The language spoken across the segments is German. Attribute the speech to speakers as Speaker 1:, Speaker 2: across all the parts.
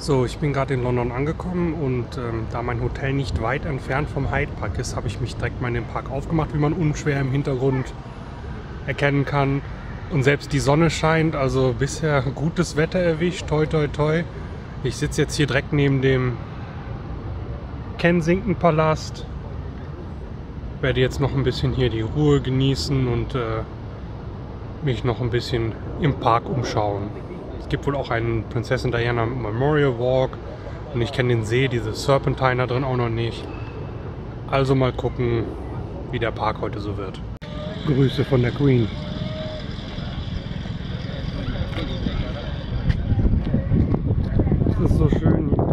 Speaker 1: So, ich bin gerade in London angekommen und da mein Hotel nicht weit entfernt vom Hyde Park ist, habe ich mich direkt mal in den Park aufgemacht, wie man unschwer im Hintergrund erkennen kann. Und selbst die Sonne scheint, also bisher gutes Wetter erwischt, toi toi toi. Ich sitze jetzt hier direkt neben dem Kensington Palast. Werde jetzt noch ein bisschen hier die Ruhe genießen und mich noch ein bisschen im Park umschauen. Es gibt wohl auch einen Prinzessin Diana Memorial Walk und ich kenne den See, diese Serpentine da drin auch noch nicht. Also mal gucken, wie der Park heute so wird. Grüße von der Queen. Es ist so schön hier.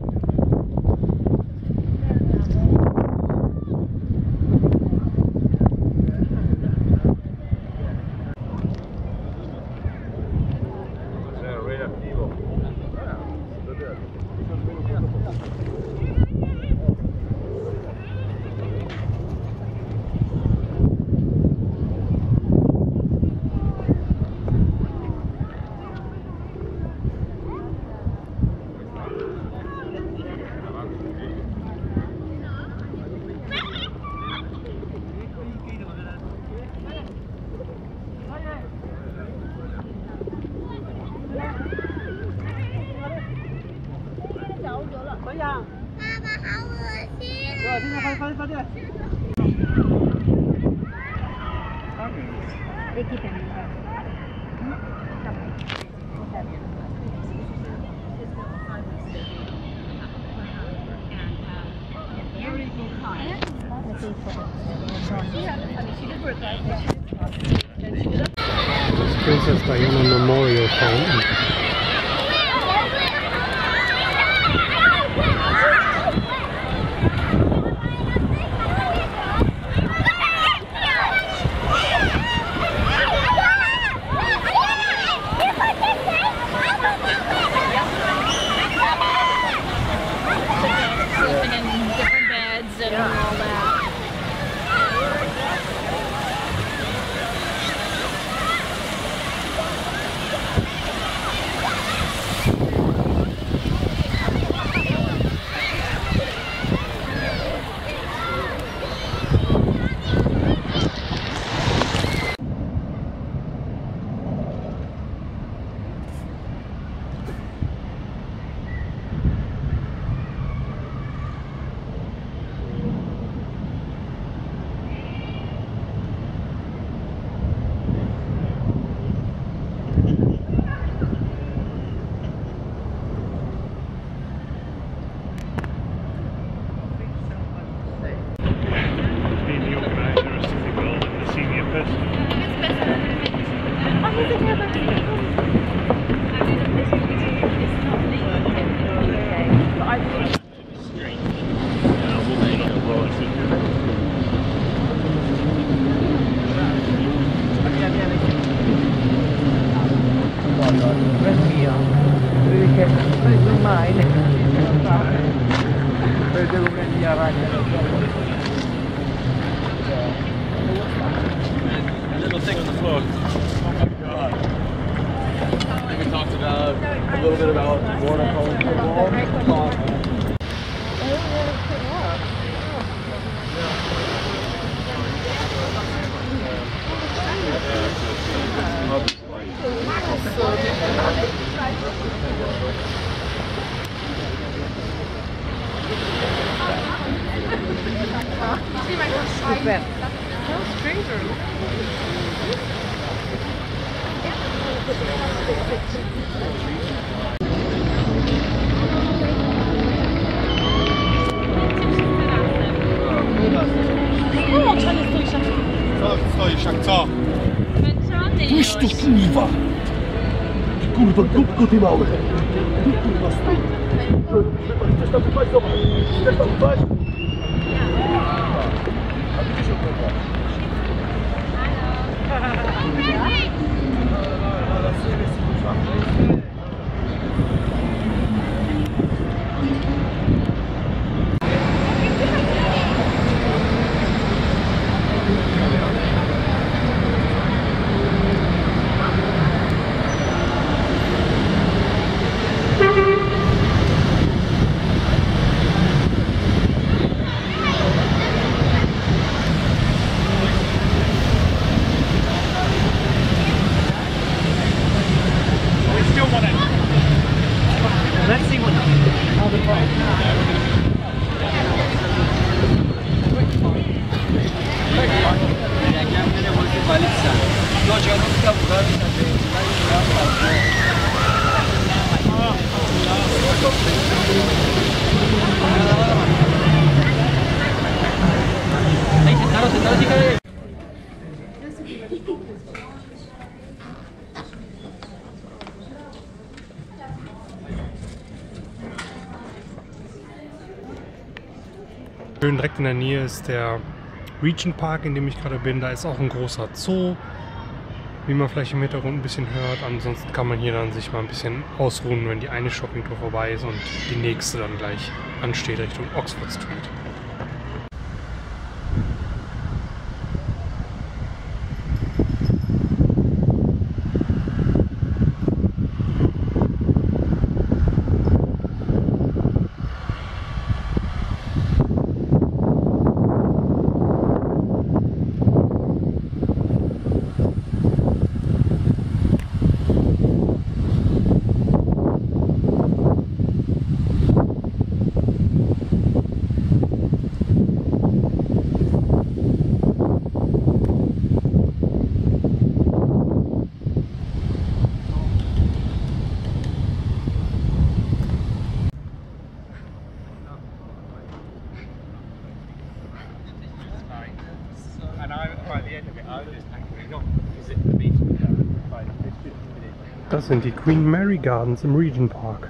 Speaker 1: Das Princess Diana Memorial Fountain.
Speaker 2: A little thing on the floor. Oh my god. I think we talked about a little bit about watercolor football.
Speaker 3: Super. No stranger.
Speaker 2: Stoisz jak co?
Speaker 4: Puść tu kurwa! Ty kurwa dupko ty małe! Ty kurwa stój! Chcesz tam wypaść? Zobacz! Chcesz tam wypaść? A ty gdzieś odpływa?
Speaker 1: Schön direkt in der Nähe ist der Regent Park, in dem ich gerade bin. Da ist auch ein großer Zoo, wie man vielleicht im Hintergrund ein bisschen hört. Ansonsten kann man hier dann sich mal ein bisschen ausruhen, wenn die eine Shoppingtour vorbei ist und die nächste dann gleich ansteht Richtung Oxford Street. Das sind die Queen Mary Gardens im Regent Park.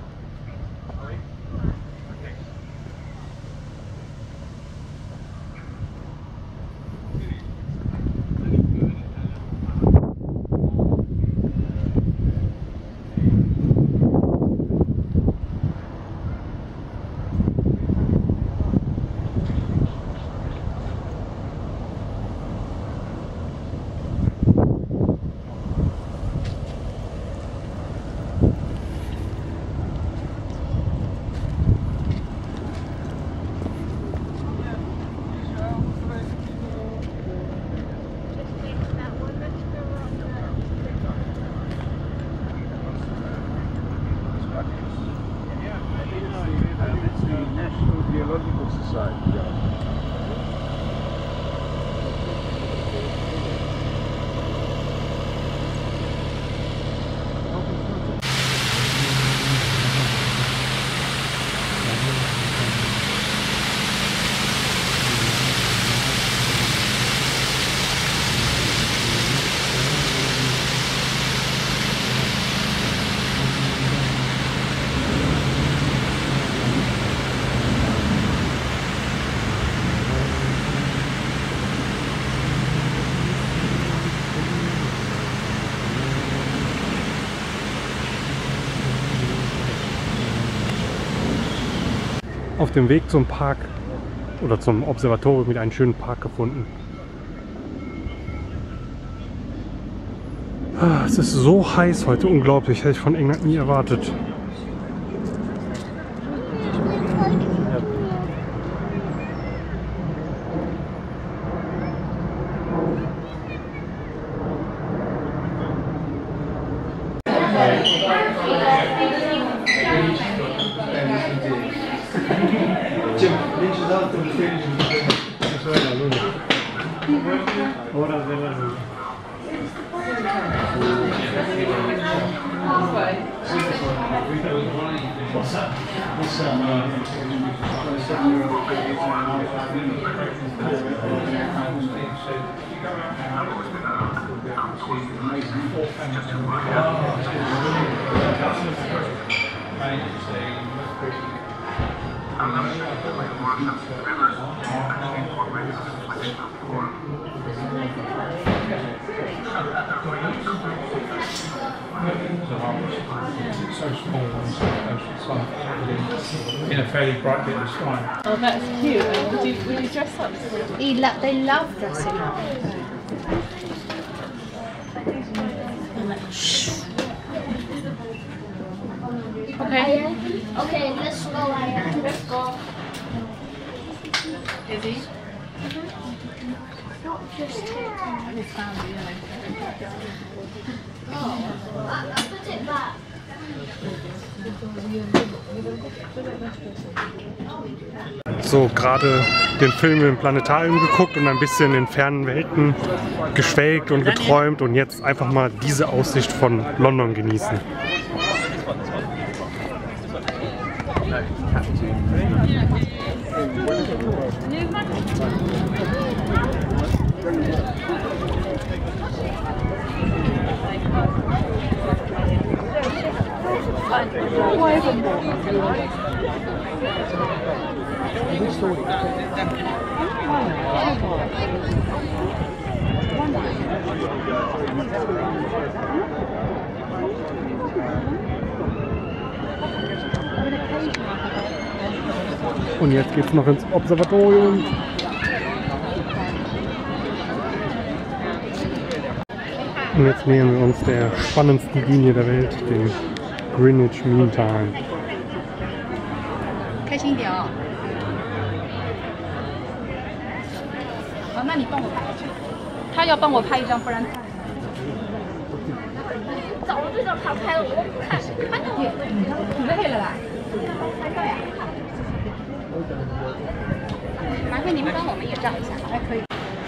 Speaker 1: Auf dem Weg zum Park oder zum Observatorium mit einem schönen Park gefunden. Es ist so heiß heute, unglaublich, hätte ich von England nie erwartet.
Speaker 5: In a fairly bright bit of sky.
Speaker 3: Oh, that's cute. Would you dress up?
Speaker 6: They love dressing up.
Speaker 3: Okay.
Speaker 6: Okay, let's go, Aya. Let's go.
Speaker 3: Is he?
Speaker 6: Not just taking.
Speaker 3: His family, yeah.
Speaker 6: Oh, I'll put it back.
Speaker 1: So, gerade den Film im Planetarium geguckt und ein bisschen in fernen Welten geschwelgt und geträumt und jetzt einfach mal diese Aussicht von London genießen.
Speaker 6: Fine.
Speaker 1: Und jetzt geht's noch ins Observatorium. Und jetzt nähern wir uns der spannendsten Linie der Welt, dem Greenwich Mean Time.
Speaker 3: 开心一点啊！好，那你帮我拍。他要帮我拍一张，不然。
Speaker 6: 早就让他拍了，我不看。
Speaker 3: 你累了啦？拍照呀。麻烦您帮我们也照一下。哎，可以。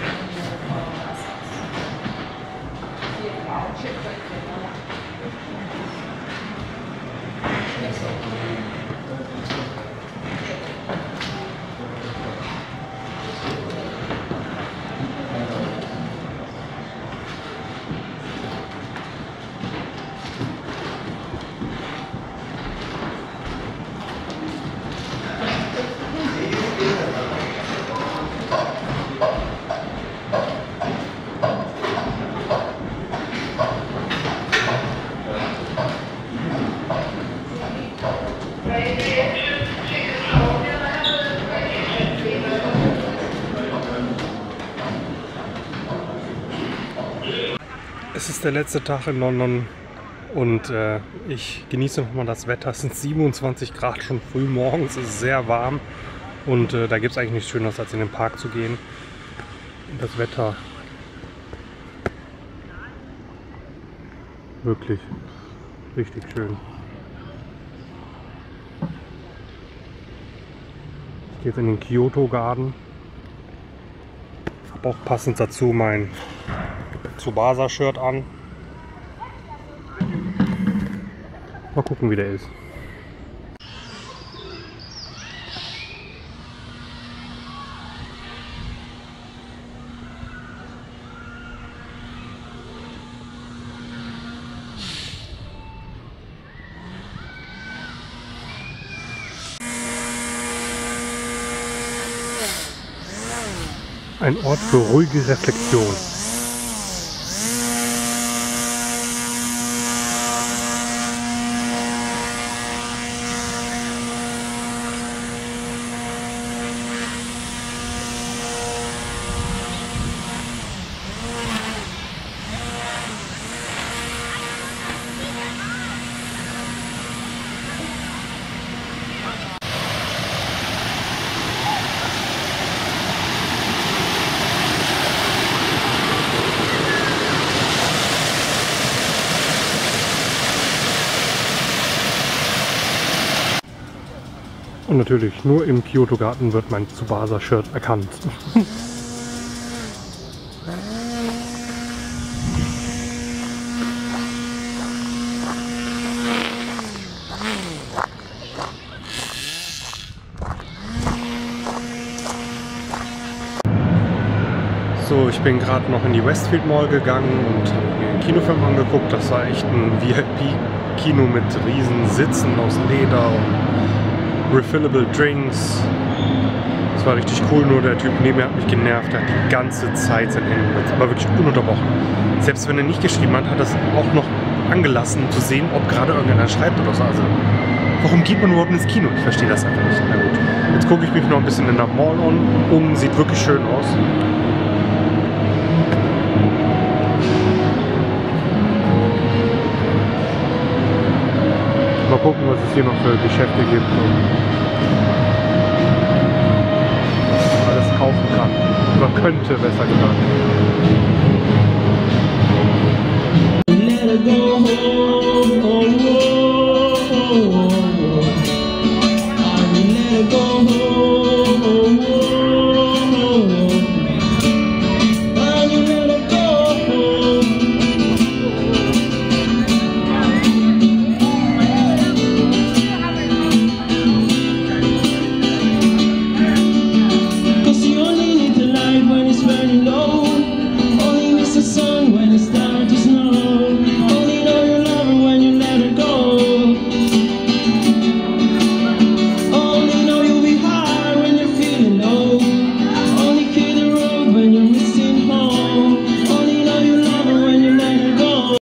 Speaker 1: Es ist der letzte Tag in London und ich genieße nochmal das Wetter. Es sind 27 Grad schon früh morgens, es ist sehr warm und da gibt es eigentlich nichts Schöneres, als in den Park zu gehen. Und das Wetter wirklich richtig schön. Ich gehe jetzt in den Kyoto Garden. Ich habe auch passend dazu mein Tsubasa-Shirt an. Mal gucken, wie der ist. Ein Ort für ruhige Reflexion. Und natürlich nur im Kyoto Garten wird mein Tsubasa-Shirt erkannt. So, ich bin gerade noch in die Westfield Mall gegangen und habe mir einen Kinofilm angeguckt. Das war echt ein VIP-Kino mit riesen Sitzen aus Leder und refillable Drinks. Das war richtig cool, nur der Typ neben mir hat mich genervt. Er hat die ganze Zeit sein Handy benutzt, aber wirklich ununterbrochen. Selbst wenn er nicht geschrieben hat, hat er es auch noch angelassen, um zu sehen, ob gerade irgendeiner schreibt oder so. Also, warum geht man überhaupt ins Kino? Ich verstehe das einfach nicht. Na gut, jetzt gucke ich mich noch ein bisschen in der Mall um. Sieht wirklich schön aus. Mal gucken, was es hier noch für Geschäfte gibt und was man alles kaufen kann. Oder könnte, besser gesagt.
Speaker 7: Let her go home.